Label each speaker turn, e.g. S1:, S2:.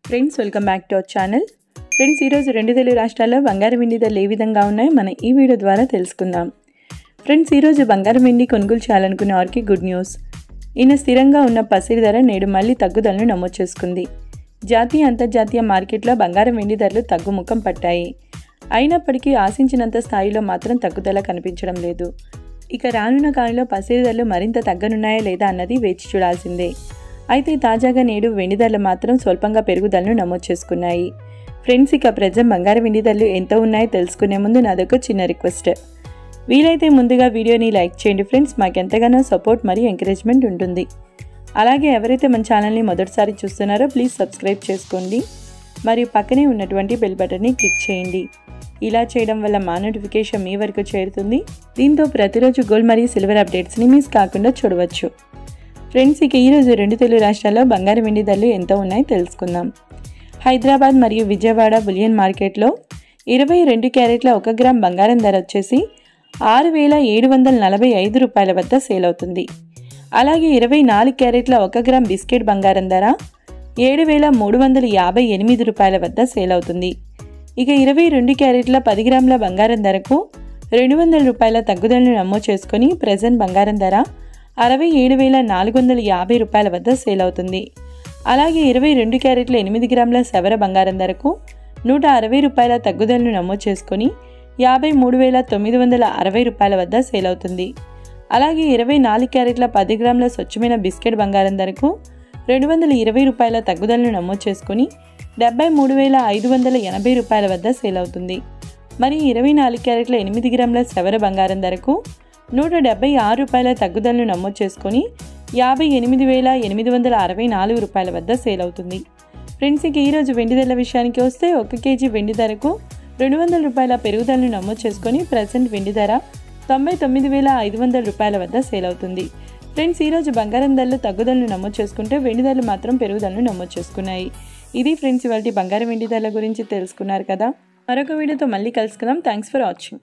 S1: Friends welcome back to our channel. Friends ఈరోజు రెండు తెలుగు రాష్ట్రాల్లో బంగారం వెండి ధరలు ఏ విధంగా ఉన్నాయో మనం ఈ వీడియో ద్వారా తెలుసుకుందాం. ఫ్రెండ్స్ ఈరోజు బంగారం వెండి కొనుగోలు చేయాలనుకునే వారికి గుడ్ న్యూస్. ఈయన స్థిరంగా ఉన్న పసిడి ధర నేడు మళ్ళీ తగ్గుదలను నమోదు చేసుకుంది. జాతీయ అంతర్జాతీయ మార్కెట్లో బంగారం వెండి ధరలు తగ్గుముఖం పట్టాయి. అయినప్పటికీ ఆశించినంత స్థాయిలో మాత్రం తగ్గుదల కనిపించడం లేదు. ఇక రానున్న కాలంలో పసిడి ధరలు మరింత తగ్గనున్నాయా లేదా అన్నది వేచి చూడాల్సిందే. అయితే తాజాగా నేడు వెండి ధరలు మాత్రం స్వల్పంగా పెరుగుదలను నమోదు చేసుకున్నాయి. ఫ్రెండ్స్ ఇక ప్రజెంట్ బంగారం వెండి ధరలు ఎంత ఉన్నాయో తెలుసుకునే ముందు నాదొక చిన్న రిక్వెస్ట్. వీలైతే ముందుగా వీడియోని లైక్ చేయండి ఫ్రెండ్స్, మాకు ఎంతగానో సపోర్ట్ మరియు ఎంకరేజ్మెంట్ ఉంటుంది. అలాగే ఎవరైతే మన ఛానల్ని మొదటిసారి చూస్తున్నారో ప్లీజ్ సబ్స్క్రైబ్ చేసుకోండి మరియు పక్కనే ఉన్నటువంటి బెల్ బటన్ని క్లిక్ చేయండి. ఇలా చేయడం వల్ల మా నోటిఫికేషన్ మీ వరకు చేరుతుంది. దీంతో ప్రతిరోజు గోల్డ్ మరియు సిల్వర్ అప్డేట్స్ని మిస్ కాకుండా చూడవచ్చు. ఫ్రెండ్స్ ఇక ఈరోజు రెండు తెలుగు రాష్ట్రాల్లో బంగారం వెండి ధరలు ఎంత ఉన్నాయో తెలుసుకుందాం. హైదరాబాద్ మరియు విజయవాడ బులియన్ మార్కెట్లో 22 క్యారెట్ల 1 గ్రామ్ బంగారం ధర వచ్చేసి 6,745 రూపాయల వద్ద సేల్ అవుతుంది. అలాగే 24 క్యారెట్ల 1 గ్రామ్ బిస్కెట్ బంగారం ధర 7,358 రూపాయల వద్ద సేల్ అవుతుంది. ఇక 22 క్యారెట్ల 10 గ్రాముల బంగారం ధరకు 200 రూపాయల తగ్గుదలను నమోదు చేసుకొని ప్రెజెంట్ బంగారం ధర 67,450 రూపాయల వద్ద సేల్ అవుతుంది. అలాగే 22 క్యారెట్ల 8 గ్రాముల సవర బంగారం ధరకు 160 రూపాయల తగ్గుదలను నమోదు చేసుకొని 53,960 రూపాయల వద్ద సేల్ అవుతుంది. అలాగే 24 క్యారెట్ల 10 గ్రాముల స్వచ్ఛమైన బిస్కెట్ బంగారం ధరకు 220 రూపాయల తగ్గుదలను నమోదు చేసుకొని 73,580 రూపాయల వద్ద సేల్ అవుతుంది. మరి 24 క్యారెట్ల 8 గ్రాముల సవర బంగారం ధరకు 176 రూపాయల తగ్గుదలను నమోదు చేసుకొని 58,864 రూపాయల వద్ద సేల్ అవుతుంది. ఫ్రెండ్స్ ఇక ఈరోజు వెండి ధరల విషయానికి వస్తే 1 కేజీ వెండి ధరకు 200 రూపాయల పెరుగుదలను నమోదు చేసుకొని ప్రజెంట్ వెండి ధర 99,500 రూపాయల వద్ద సేల్ అవుతుంది. ఫ్రెండ్స్ ఈరోజు బంగారం ధరలు తగ్గుదలను నమోదు చేసుకుంటే వెండి ధరలు మాత్రం పెరుగుదలను నమోదు చేసుకున్నాయి. ఇది ఫ్రెండ్స్ ఇవాళ బంగారం వెండి ధరల గురించి తెలుసుకున్నారు కదా. మరొక వీడియోతో మళ్ళీ కలుసుకుందాం. Thanks for watching.